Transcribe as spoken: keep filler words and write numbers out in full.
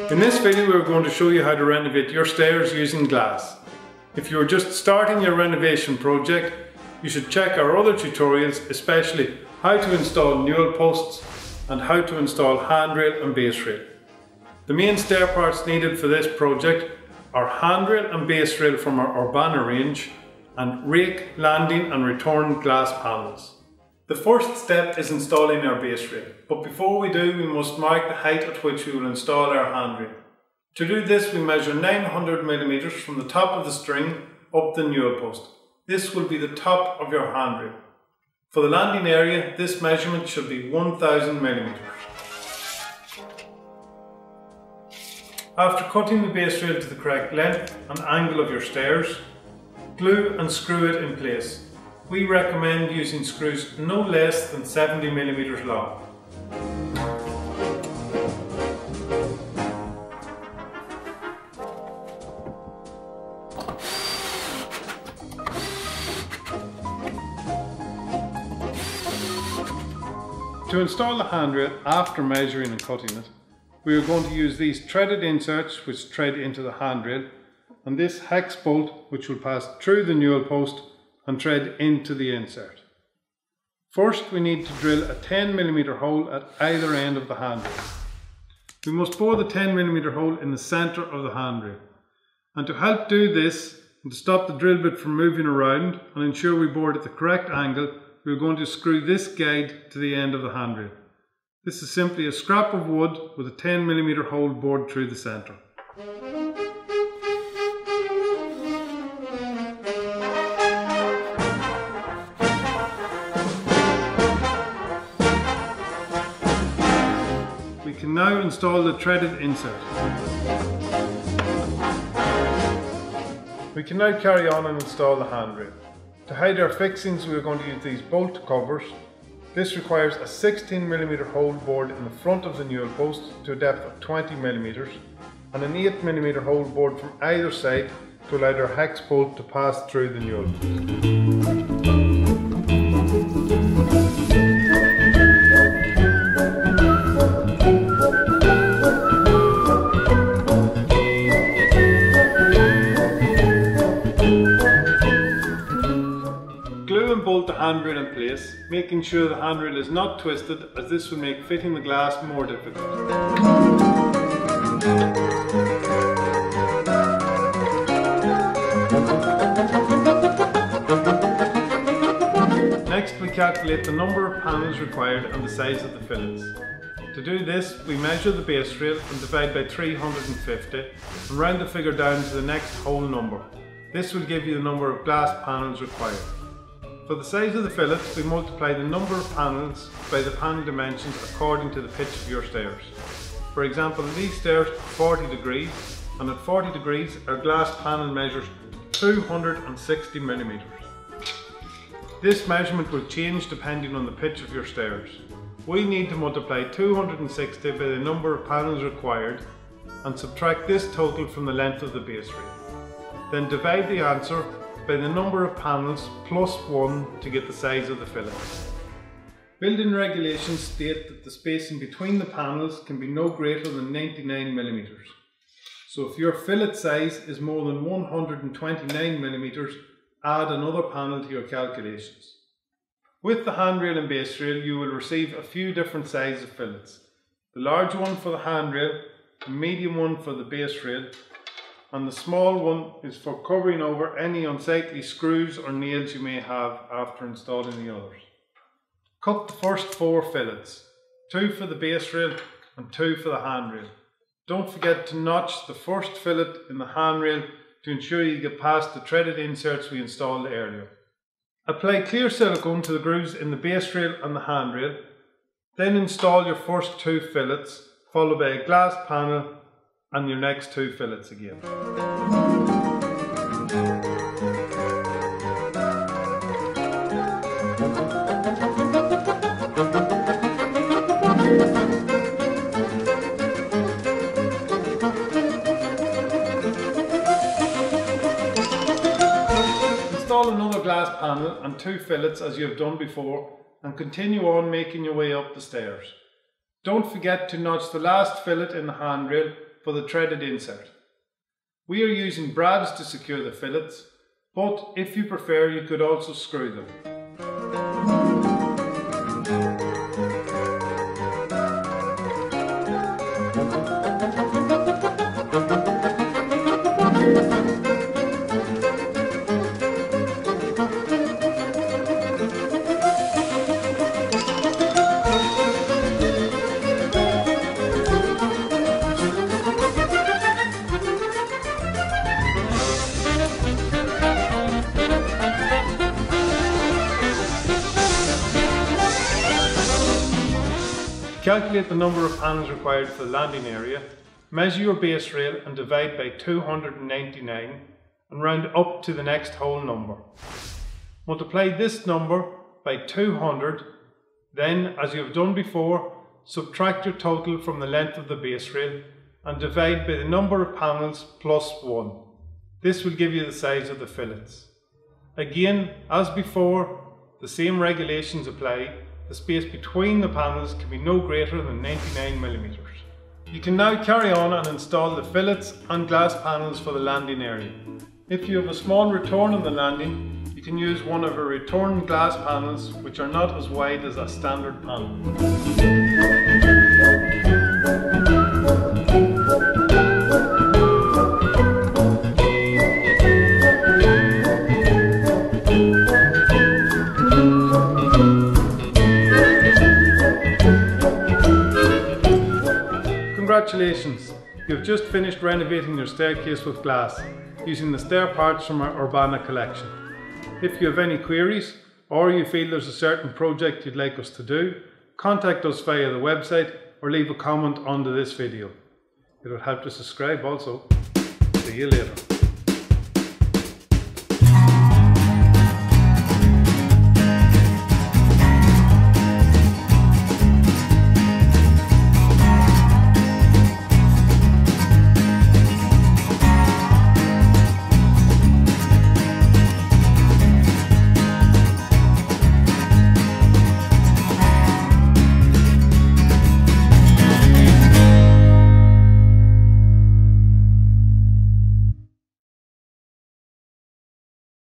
In this video we are going to show you how to renovate your stairs using glass. If you are just starting your renovation project, you should check our other tutorials, especially how to install newel posts and how to install handrail and base rail. The main stair parts needed for this project are handrail and base rail from our Urbana range and rake, landing and return glass panels. The first step is installing our base rail, but before we do we must mark the height at which we will install our handrail. To do this we measure nine hundred millimeters from the top of the string up the newel post. This will be the top of your handrail. For the landing area, this measurement should be one thousand millimeters. After cutting the base rail to the correct length and angle of your stairs, glue and screw it in place. We recommend using screws no less than seventy millimeters long. To install the handrail after measuring and cutting it, we are going to use these threaded inserts which thread into the handrail and this hex bolt which will pass through the newel post and thread into the insert. First we need to drill a ten millimeter hole at either end of the handrail. We must bore the ten millimeter hole in the centre of the handrail. And to help do this and to stop the drill bit from moving around and ensure we bore it at the correct angle, we are going to screw this guide to the end of the handrail. This is simply a scrap of wood with a ten millimeter hole bored through the centre. We can now install the threaded insert. We can now carry on and install the handrail. To hide our fixings we are going to use these bolt covers. This requires a sixteen millimeter hole bored in the front of the newel post to a depth of twenty millimeters and an eight millimeter hole bored from either side to allow our hex bolt to pass through the newel. Glue and bolt the handrail in place, making sure the handrail is not twisted, as this will make fitting the glass more difficult. Next we calculate the number of panels required and the size of the fillets. To do this we measure the base rail and divide by three hundred fifty and round the figure down to the next whole number. This will give you the number of glass panels required. For the size of the fillets, we multiply the number of panels by the panel dimensions according to the pitch of your stairs. For example, these stairs are forty degrees, and at forty degrees our glass panel measures two hundred sixty millimeters. This measurement will change depending on the pitch of your stairs. We need to multiply two hundred sixty by the number of panels required and subtract this total from the length of the base rail. Then divide the answer by the number of panels plus one to get the size of the fillet. Building regulations state that the spacing between the panels can be no greater than ninety-nine millimeters. So if your fillet size is more than one hundred twenty-nine millimeters, add another panel to your calculations. With the handrail and base rail you will receive a few different sizes of fillets. The large one for the handrail, the medium one for the base rail, and the small one is for covering over any unsightly screws or nails you may have after installing the others. Cut the first four fillets, two for the base rail and two for the handrail. Don't forget to notch the first fillet in the handrail to ensure you get past the threaded inserts we installed earlier. Apply clear silicone to the grooves in the base rail and the handrail, then install your first two fillets, followed by a glass panel and your next two fillets again. Install another glass panel and two fillets as you have done before and continue on making your way up the stairs. Don't forget to notch the last fillet in the handrail for the threaded insert. We are using brabs to secure the fillets, but if you prefer you could also screw them. Calculate the number of panels required for the landing area, measure your base rail and divide by two hundred ninety-nine and round up to the next whole number. Multiply this number by two hundred, then as you have done before, subtract your total from the length of the base rail and divide by the number of panels plus one. This will give you the size of the fillets. Again, as before, the same regulations apply. The space between the panels can be no greater than ninety-nine millimeters. You can now carry on and install the fillets and glass panels for the landing area. If you have a small return on the landing, you can use one of our return glass panels which are not as wide as a standard panel. Congratulations! You have just finished renovating your staircase with glass using the Stair parts from our Urbana collection. If you have any queries or you feel there's a certain project you'd like us to do, contact us via the website or leave a comment under this video. It would help to subscribe also. See you later.